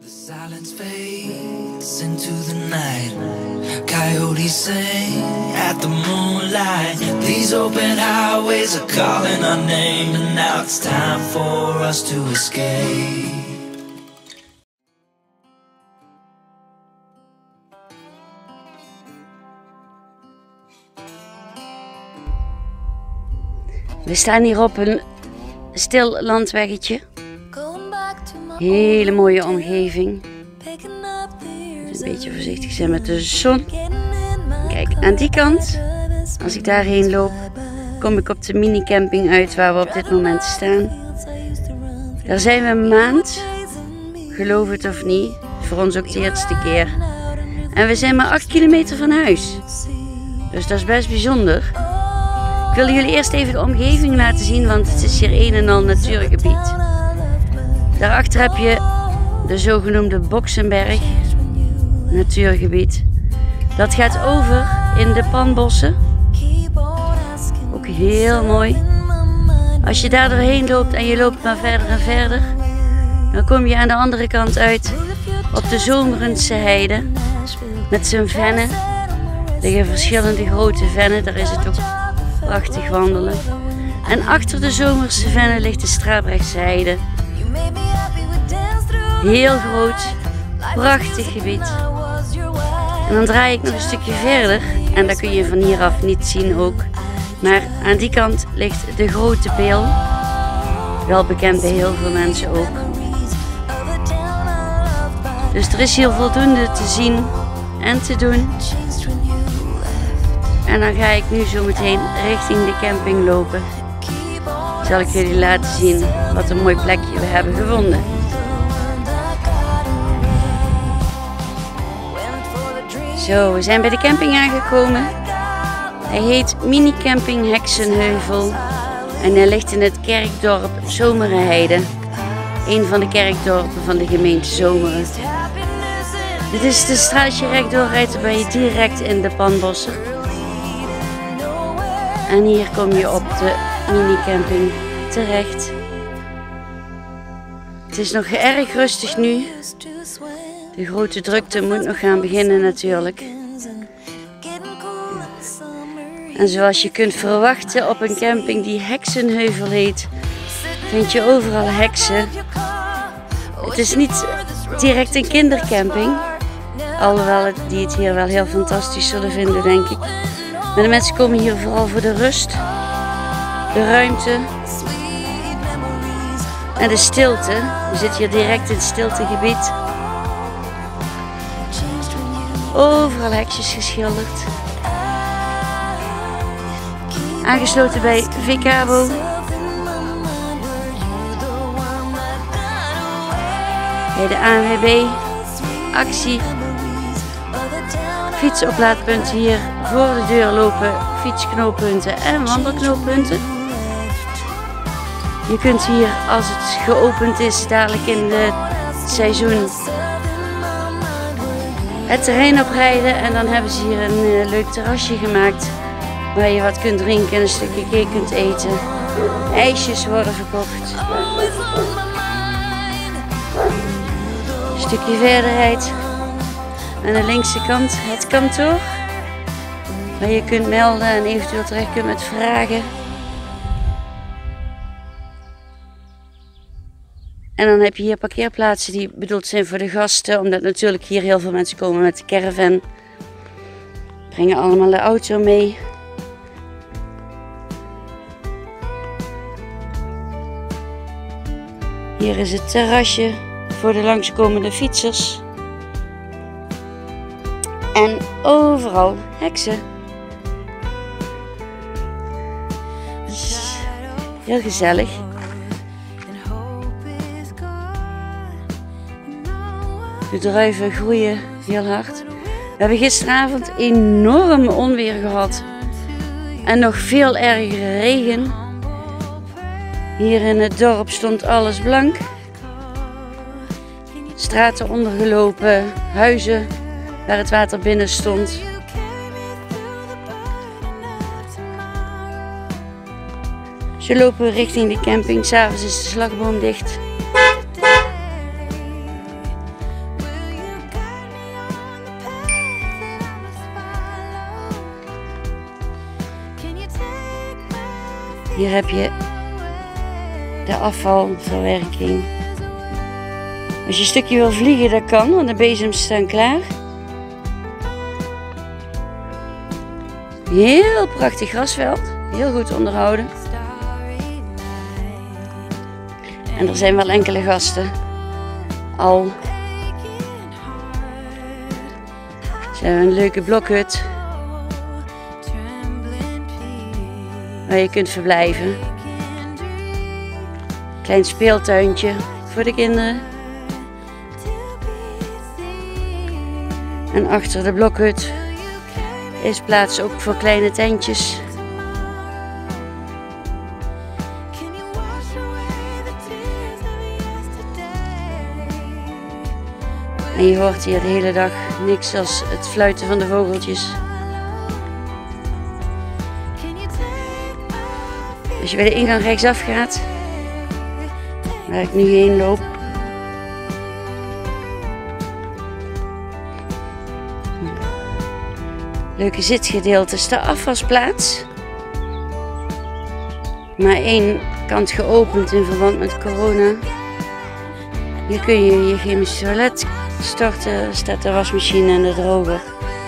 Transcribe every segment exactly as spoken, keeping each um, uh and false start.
The silence fades into the night. Coyotes sing at the moonlight. These open highways are calling our name, and now it's time for us to escape. We staan hier op een stil landweggetje. Hele mooie omgeving. Een beetje voorzichtig zijn met de zon. Kijk, aan die kant, als ik daarheen loop, kom ik op de mini-camping uit waar we op dit moment staan. Daar zijn we een maand, geloof het of niet, voor ons ook de eerste keer. En we zijn maar acht kilometer van huis. Dus dat is best bijzonder. Ik wil jullie eerst even de omgeving laten zien, want het is hier een en al natuurgebied. Daarachter heb je de zogenoemde Boksenberg, natuurgebied. Dat gaat over in de Panbossen. Ook heel mooi. Als je daar doorheen loopt en je loopt maar verder en verder, dan kom je aan de andere kant uit op de Zomerendse heide. Met zijn vennen. Er liggen verschillende grote vennen, daar is het ook prachtig wandelen. En achter de Zomerse vennen ligt de Strabrechtse heide. Heel groot, prachtig gebied. En dan draai ik nog een stukje verder en dat kun je van hieraf niet zien ook. Maar aan die kant ligt de Grote Peel, wel bekend bij heel veel mensen ook. Dus er is hier voldoende te zien en te doen. En dan ga ik nu zo meteen richting de camping lopen. Zal ik jullie laten zien wat een mooi plekje we hebben gevonden. Zo, we zijn bij de camping aangekomen. Hij heet Mini Camping Heksenheuvel. En hij ligt in het kerkdorp Zomerenheide. Een van de kerkdorpen van de gemeente Zomeren. Dit is de straatje rechtdoor rijdt, dan ben je direct in de Panbossen. En hier kom je op de mini camping terecht. Het is nog erg rustig nu. De grote drukte moet nog gaan beginnen natuurlijk. En zoals je kunt verwachten op een camping die Heksenheuvel heet, vind je overal heksen. Het is niet direct een kindercamping. Alhoewel het, die het hier wel heel fantastisch zullen vinden, denk ik. Maar de mensen komen hier vooral voor de rust, de ruimte en de stilte. Je zit hier direct in het stiltegebied. Overal hekjes geschilderd. Aangesloten bij Vicabo. Bij de A N W B. Actie. Fietsoplaadpunten hier voor de deur lopen, fietsknooppunten en wandelknooppunten. Je kunt hier, als het geopend is, dadelijk in het seizoen het terrein oprijden. En dan hebben ze hier een uh, leuk terrasje gemaakt waar je wat kunt drinken en een stukje cake kunt eten. IJsjes worden verkocht. Een stukje verderheid. Aan de linkse kant het kantoor, waar je kunt melden en eventueel terecht kunt met vragen. En dan heb je hier parkeerplaatsen die bedoeld zijn voor de gasten, omdat natuurlijk hier heel veel mensen komen met de caravan. Brengen allemaal de auto mee. Hier is het terrasje voor de langskomende fietsers. En overal heksen. Heel gezellig. De druiven groeien heel hard. We hebben gisteravond enorm onweer gehad. En nog veel ergere regen. Hier in het dorp stond alles blank. Straten ondergelopen, huizen waar het water binnen stond. Ze lopen richting de camping. 's Avonds is de slagboom dicht. Hier heb je de afvalverwerking. Als je een stukje wil vliegen, dat kan, want de bezems staan klaar. Heel prachtig grasveld, heel goed onderhouden. En er zijn wel enkele gasten al. Ze hebben een leuke blokhut waar je kunt verblijven. Klein speeltuintje voor de kinderen. En achter de blokhut is plaats ook voor kleine tentjes. En je hoort hier de hele dag niks als het fluiten van de vogeltjes. Als je bij de ingang rechtsaf gaat, waar ik nu heen loop, leuke zitgedeeltes, de afwasplaats. Maar één kant geopend in verband met corona. Hier kun je je chemisch toilet starten, er staat de wasmachine en de droger.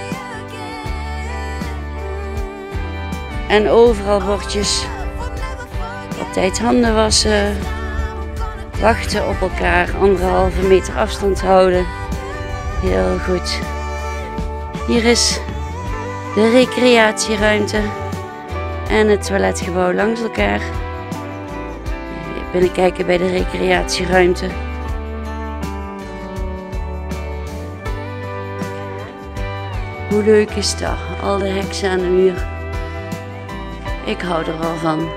En overal bordjes. Op tijd handen wassen. Wachten op elkaar, anderhalve meter afstand houden. Heel goed. Hier is de recreatieruimte en het toiletgebouw langs elkaar. Binnenkijken bij de recreatieruimte. Hoe leuk is dat? Al de heksen aan de muur. Ik hou er wel van.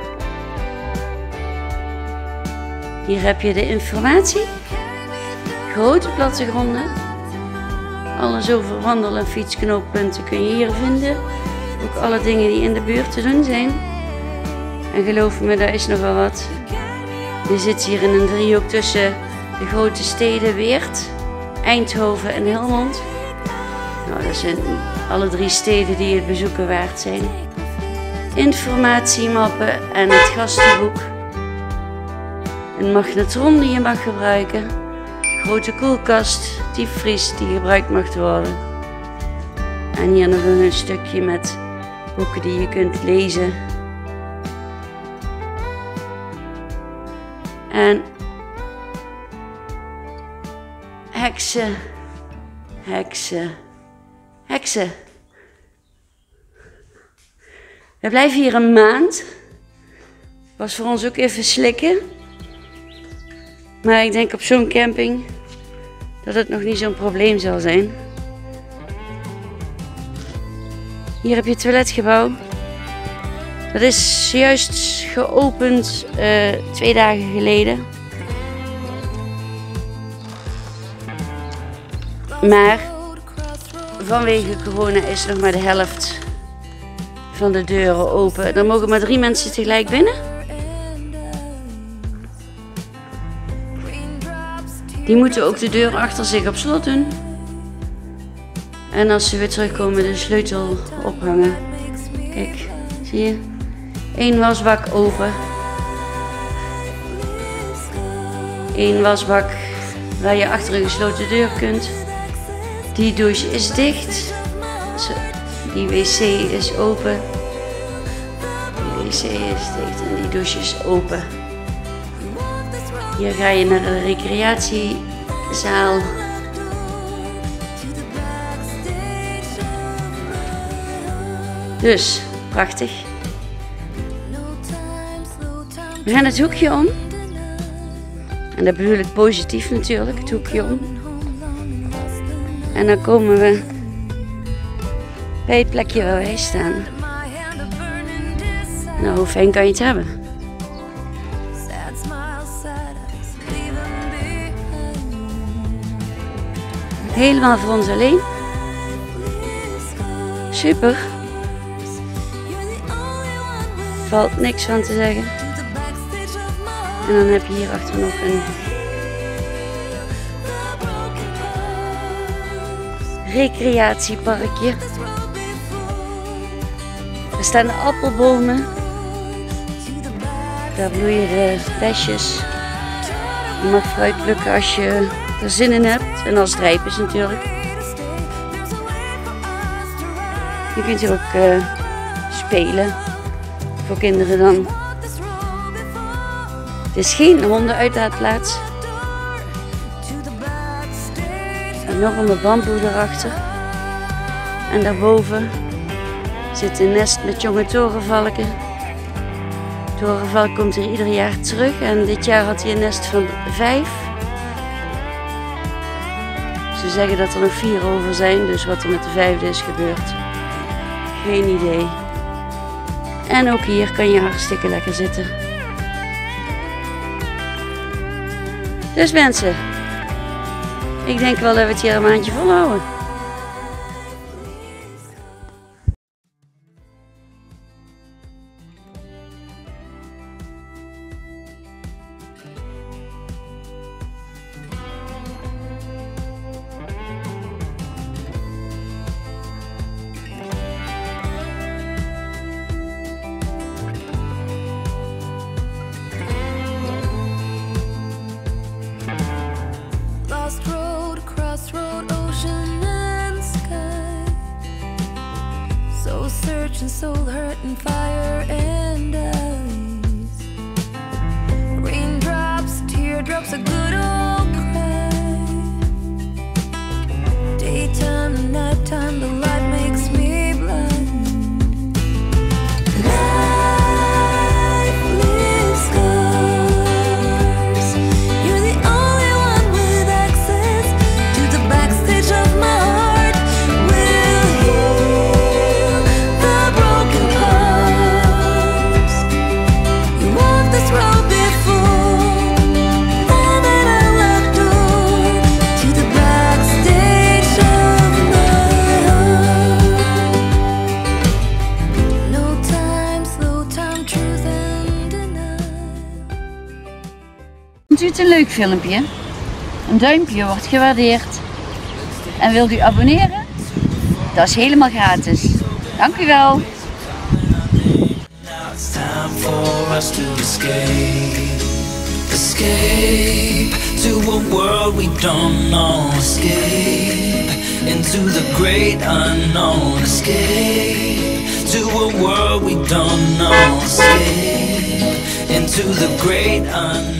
Hier heb je de informatie. Grote plattegronden. Alles over wandel- en fietsknooppunten kun je hier vinden. Ook alle dingen die in de buurt te doen zijn. En geloof me, daar is nog wel wat. Je zit hier in een driehoek tussen de grote steden Weert, Eindhoven en Helmond. Nou, dat zijn alle drie steden die het bezoeken waard zijn. Informatiemappen en het gastenboek. Een magnetron die je mag gebruiken. Grote koelkast, diepvries die gebruikt mag worden. En hier nog een stukje met boeken die je kunt lezen. En heksen, heksen, heksen. We blijven hier een maand. Was voor ons ook even slikken. Maar ik denk op zo'n camping dat het nog niet zo'n probleem zal zijn. Hier heb je het toiletgebouw. Dat is juist geopend uh, twee dagen geleden. Maar vanwege corona is nog maar de helft van de deuren open. Er mogen maar drie mensen tegelijk binnen. Die moeten ook de deur achter zich op slot doen. En als ze weer terugkomen de sleutel ophangen. Kijk, zie je? Eén wasbak open. Eén wasbak waar je achter een gesloten deur kunt. Die douche is dicht. Die wc is open. Die wc is dicht en die douche is open. Hier ga je naar de recreatiezaal. Dus, prachtig. We gaan het hoekje om. En dat bedoel ik positief natuurlijk, het hoekje om. En dan komen we bij het plekje waar wij staan. Nou, hoe fijn kan je het hebben? Helemaal voor ons alleen. Super. Valt niks van te zeggen. En dan heb je hierachter nog een recreatieparkje. Er staan appelbomen. Daar bloeien de besjes. Je mag fruit plukken als je er zin in hebt en als het rijp is natuurlijk. Je kunt hier ook uh, spelen, voor kinderen dan. Het is geen hondenuitlaatplaats. Een enorme bamboe erachter. En daarboven zit een nest met jonge torenvalken. De torenvalk komt hier ieder jaar terug en dit jaar had hij een nest van vijf. Ze zeggen dat er nog vier over zijn, dus wat er met de vijfde is gebeurd, geen idee. En ook hier kan je hartstikke lekker zitten. Dus mensen, ik denk wel dat we het hier een maandje volhouden. And soul hurt and fire and ice. Raindrops, teardrops, a good old cry. Daytime and nighttime, the light makes me blind. Life leaves scars. You're the only one with access to the backstage of my heart. Vindt u het een leuk filmpje? Een duimpje wordt gewaardeerd. En wilt u abonneren? Dat is helemaal gratis. Dank u wel. Escape to a world we don't know. Escape into the great unknown. Escape to a world we don't know. Escape into the great unknown.